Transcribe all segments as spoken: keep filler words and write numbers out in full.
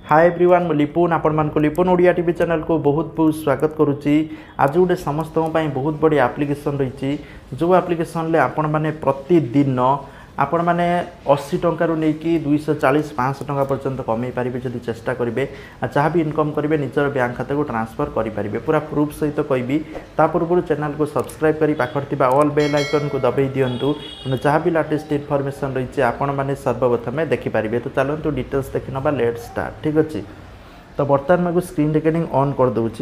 Hi everyone मु लिपुन आपण मान को लिपुन ओडिया टीवी चैनल को बहुत बहुत स्वागत करुच्ची। आज गोटे समस्त बहुत बड़ी एप्लिकेशन रही जो एप्लिकेशन ले आपण माने प्रतिदिन आपण माने अस्सी टंकार नहीं दुईश चालीस पाँच टंका पर्यंत कमे पारे जब चेष्टा करेंगे जहाँ भी इनकम करेंगे निजर बैंक खाता को ट्रांसफर करेंगे पूरा प्रूफ सहित कहबी ता पूर्व चैनल को सब्सक्राइब करी पाखर ऑल बेल आइकन को दबाई दिंतु जहाँ भी लेटेस्ट इनफॉरमेशन रही आपण मैंने सर्वप्रथमें देखिपारे। तो चलतु डिटेल्स देखी ना लेट स्टार्ट ठीक अच्छे। तो बर्तमान मैं स्क्रीन रिकॉर्डिंग ऑन कर दूची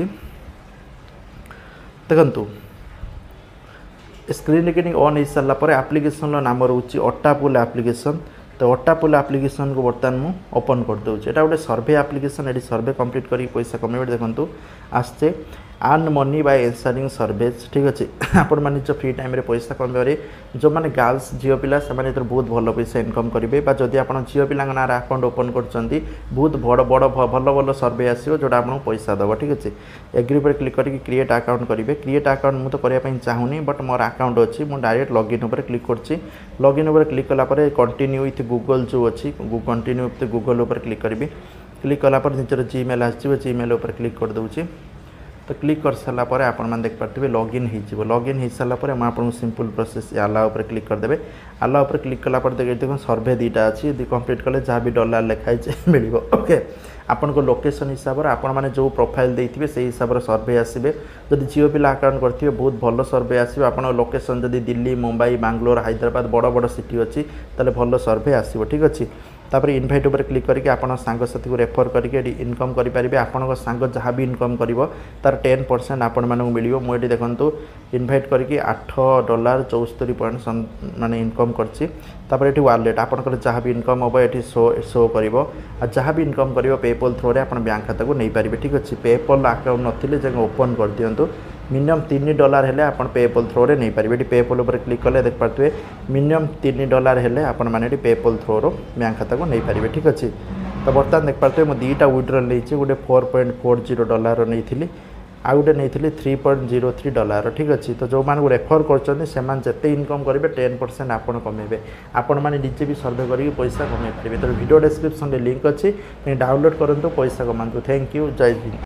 देखु स्क्रीन रिकॉर्डिंग ऑन हो सारापर एप्लिकेशन नाम रोचे अट्टापुल एप्लिकेशन। तो अट्टापुल एप्लिकेशन को बर्तमान मु ओपन कर दूचे। एटा गोटे सर्वे एप्लिकेशन ये सर्वे कंप्लीट करी पैसा कमेबे देखंतु आसचे earn money by answering surveys ठीक अच्छे। आपण मैंने जो फ्री टाइम रे पैसा कमेबारे जो मैंने गर्ल्स झील पिला से बहुत भल पैसा इनकम करेंगे जदि आप झील पिला ना अकाउंट ओपन कर बहुत बड़ बड़ भल भल सर्वे आसो जोटा आपको पैसा दब ठीक अच्छे। एग्री पर क्लिक करके क्रिएट अकाउंट करेंगे। क्रिएट अकाउंट मुझे करने चाहूनी बट मोर अकाउंट अच्छी मुझे डायरेक्ट लॉगिन उपर क्लिक कर लॉगिन उपर क्लिक कलापर कंटिन्यू विथ गूगल जो अच्छी कंटिन्यू विथ गूगल उपर क्लिक करी क्लिक कलापर निजर जीमेल आसो जीमेल उपर क्लिक कर दूची। तो क्लिक कर सारापर आपने देख पारे लॉगिन हो लॉगिन हो सारापर मुझे सिंपल प्रोसेस आला उपर क्लिक करदे। आला उपर क्लिक कलापर देखो सर्वे दुईटा अच्छी कंप्लीट कले जहाँ भी डॉलर लिखाई मिल ओके। आपण को लोकेशन हिसाब से आपण मैंने जो प्रोफाइल देते से हिसाब से सर्वे आसबे जदि झील पिला अकाउंट करते बहुत भल सर्वे आसो। आप लोकेशन जदि दिल्ली मुंबई बांग्लोर हैदराबाद बड़ बड़ सिटी अच्छी ताले भल सर्वे आसो ठीक अच्छे। तापर इनभाइट उपर क्लिक करके आपण सांगसाथी को रेफर करके इनकम करेंगे। आपण सांग जहाँ भी इनकम कर तार टेन परसेंट आपण मानक मिल मुझे देखो इनभाइट करके आठ डॉलर चौस्तरी पॉइंट माने इनकम कर वालेट आपंकर जहाँ भी इनकम हम ये शो शो कर जहाँ भी इनकम कर पेपल थ्रो रे आपण बैंक खाता को नहीं पारे ठीक अच्छे। पेपल अकाउंट नथिले जगह ओपन कर दिंतु मिनिमम तीन डॉलर हेले आपण पेपल थ्रो रे नहीं पारे। पेपल उपर क्लिक कले देख पारे मिनिमम तीन डॉलर हेले आपण माने पेपल थ्रो रो बैंक खाता को नहीं पारे ठीक अच्छे। तो बर्तमान देख पारे मुझे दुईटा विड्रॉल नहीं गोटे four point four zero dollar नहीं आ गोटे नहीं three point zero three dollar ठीक अच्छे। तो जो मानक रेफर करते इनकम करेंगे टेन परसेंट आपड़ कमेबे आपण मैंने निजे भी सर्वे करके पैसा कमे पारे। तो वीडियो डिस्क्रिप्शन में लिंक अच्छी डाउनलोड करूँ पैसा कमातु। थैंक यू जय हिंद।